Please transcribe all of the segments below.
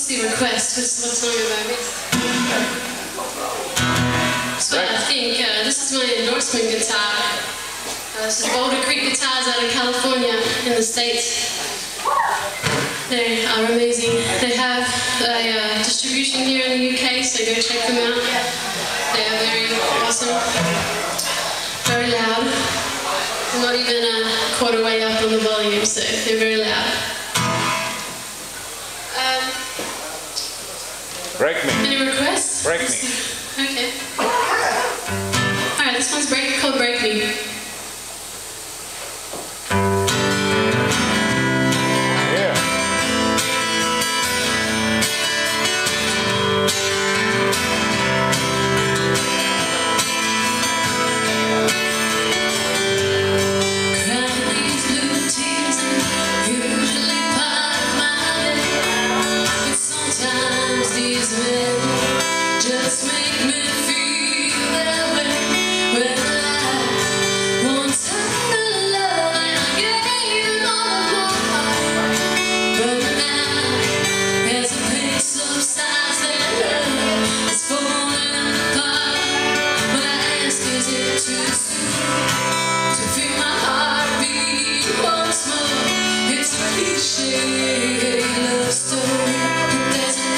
What's the request? What song have I mixed? So I think this is my endorsement guitar. This is Boulder Creek Guitars out of California in the States. They are amazing. They have a distribution here in the UK, so go check them out. They are very awesome, very loud. I'm not even a quarter way up on the volume, so they're very loud. Break me. Any requests? Break me. Okay. Alright, this one's called Break Me. Just make me feel that way. When I once had the love and I gave it all of my heart, but now there's a pink substance that love is falling apart. When I ask, is it too soon to feel my heart beat once more? It's a cliche love story, but there's a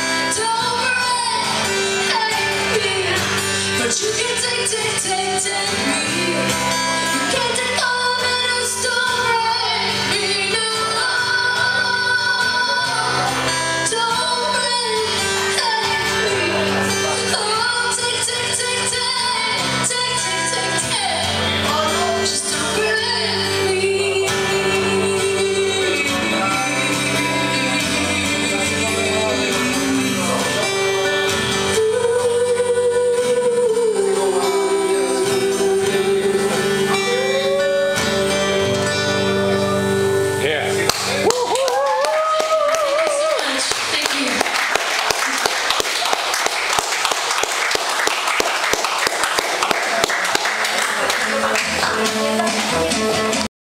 but you can take